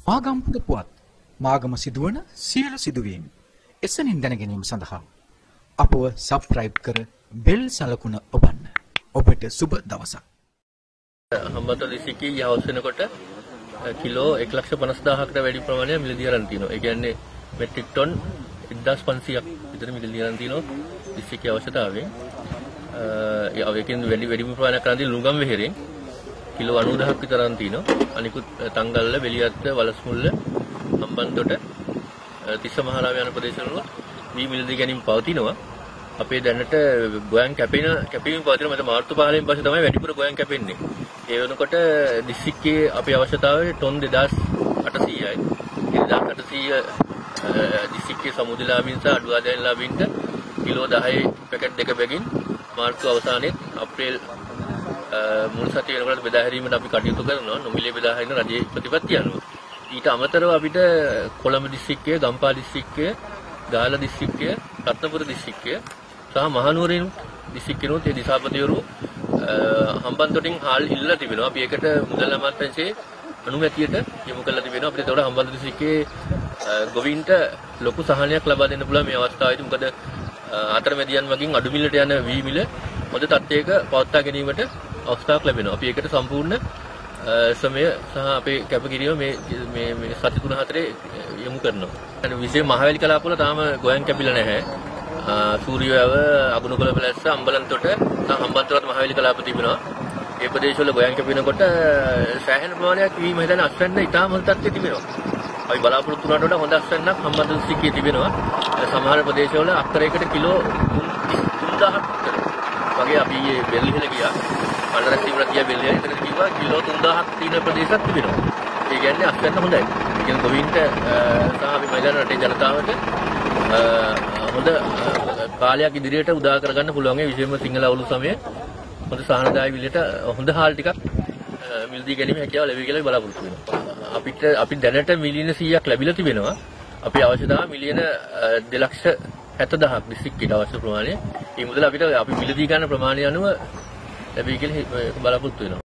මාගම්පුර පුවත් මාගම සිදුවන සියලු සිදුවීම් එසනින් දැන ගැනීම සඳහා අපව සබ්ස්ක්‍රයිබ් කර බෙල් සලකුණ ඔබන්න. ඔබට සුබ දවසක්. හම්බන්තොට දිස්ත්‍රික්කයේ යවස් වෙනකොට කිලෝ 1,50,000කට වැඩි ප්‍රමාණයක් මිලදී අරන් තිනවා. ඒ කියන්නේ මෙට්‍රික් ටන් 1,500ක් විතර මිලදී අරන් තිනවා දිස්ත්‍රික්කයේ අවශ්‍යතාවයෙන්. ඒකෙන් වැඩි ප්‍රමාණයක් අරන් තියෙන ලුගම් වෙහෙරෙන් කිලෝ 90,000ක් විතර අරන් තිනවා. අනිකුත් තංගල්ල, වෙලියත්ත, වලස්මුල්ල, හම්බන්තොට, තිස්සමහාරාම යන ප්‍රදේශවල වී මිලදී ගැනීම පවතිනවා. අපේ දැනට ගෝයන් කැපීම පවතින මත මාර්තු 15 පස්සේ තමයි වැඩිපුර ගෝයන් කැපෙන්නේ. ඒ වෙනකොට දිස්ත්‍රික්කයේ අපේ අවශ්‍යතාවය ටොන් 2,800යි. 2,800 දිස්ත්‍රික්කයේ සමුදලාභීන් සහ අඩු ආදායම්ලාභීන්ට කිලෝ 10 පැකට් දෙක බැගින් මාර්තු අවසානයේ අප්‍රේල් මුල් සතිය වෙනකොට බෙදා හැරීමට අපි කටයුතු කරනවා. නොමිලේ බෙදා හැරීම රජයේ ප්‍රතිපත්තිය අනුව. ඊට අමතරව අපිට කොළඹ දිස්ත්‍රික්කය, ගම්පහ දිස්ත්‍රික්කය, ගාල්ල දිස්ත්‍රික්කය, රත්නපුර දිස්ත්‍රික්කය සහ මහනුවරින් දිස්ත්‍රික්කනොත් ඒ දිසාපතිවරු හම්බන්තොටින් හාල් ඉල්ලලා තිබෙනවා. අපි ඒකට මුදල් අමාත්‍යාංශයේ අනුමැතියට යොමු කරලා තිබෙනවා. අපිට ඒතකොට හම්බන්තොට දිස්ත්‍රික්කයේ ගොවීන්ට ලොකු සහනයක් ලබා දෙන්න පුළුවන් මේ අවස්ථාවේදී. මොකද අතරමැදියන් වගේ අඩු මිලට යන වී මිල හොඳ තත්ත්වයක පවත්වා ගැනීමට අවස්ථාවක් ලැබෙනවා. අපි ඒකට සම්පූර්ණ සමය සහ අපේ කැපකිරීම මේ සති 3-4 යොමු කරනවා. විශේෂ මහවැලි කලාපවල තාම ගෝයන් කැපිලා නැහැ. සූරියවැව, අගුණකොළ පැලැස්ස, අම්බලන්තොට සහ හම්බන්තොට මහවැලි කලාප තිබෙනවා. ඒ ප්‍රදේශවල ගෝයන් කැපෙනකොට සෑහෙන ප්‍රමාණයක් වීම හිතන අස්වැන්න ඉතාම හොඳ තත්ත්වයේ තිබෙනවා. අපි බලාපොරොත්තු වුණාට වඩා හොඳ අස්වැන්නක් හම්බන්තොට දිස්ත්‍රික්කයේ තිබෙනවා. සමහර ප්‍රදේශවල අක්කරයකට කිලෝ 3,000ක් වගේ අපි බෙල්ලිහෙල ගියා. පන්නරක් තිබුණා ගියා බෙල්ලිහෙල. එතන කිව්වා කිලෝ 3,000ක් තියෙන ප්‍රදේශයක් තිබෙනවා. ඒ කියන්නේ අස්වැන්න හොඳයි. ඒ කියන්නේ ගොවීන්ට සහ අපි මයිදාන රටේ ජනතාවට හොඳ කාලයක් ඉදිරියට උදා කරගන්න පුළුවන්. ඒ විශේෂයෙන්ම සිංහල අවුරුදු සමයේ හොඳ සහනදායී විලට හොඳ හාල් ටිකක් මිලදී ගැනීම හැකියාව ලැබෙයි කියලා බලාපොරොත්තු වෙනවා. අපි දැනට මිලියන 100ක් ලැබිලා තිබෙනවා. අපි අවශ්‍යතාව මිලියන 2,70,000ක් දිස්ත්‍රික්කයට අවශ්‍ය ප්‍රමාණය. මේ මුදල අපි මිලදී ගන්න ප්‍රමාණය අනුව ලැබෙයි කියලා බලාපොරොත්තු වෙනවා.